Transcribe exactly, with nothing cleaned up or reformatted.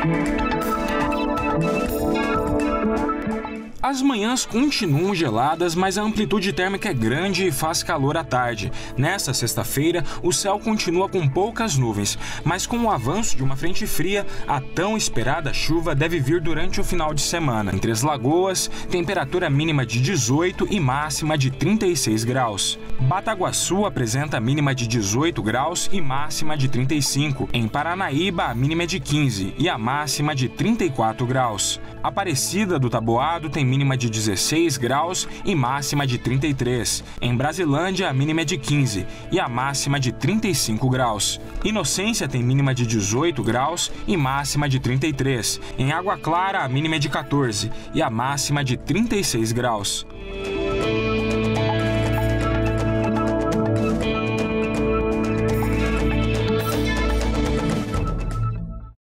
As manhãs continuam geladas, mas a amplitude térmica é grande e faz calor à tarde. Nesta sexta-feira, o céu continua com poucas nuvens, mas com o avanço de uma frente fria, a tão esperada chuva deve vir durante o final de semana. Entre as Lagoas, temperatura mínima de dezoito e máxima de trinta e seis graus. Bataguaçu apresenta mínima de dezoito graus e máxima de trinta e cinco. Em Paranaíba, a mínima é de quinze e a máxima de trinta e quatro graus. Aparecida do Taboado tem mínima de dezesseis graus e máxima de trinta e três. Em Brasilândia, a mínima é de quinze e a máxima de trinta e cinco graus. Inocência tem mínima de dezoito graus e máxima de trinta e três. Em Água Clara, a mínima é de quatorze e a máxima de trinta e seis graus.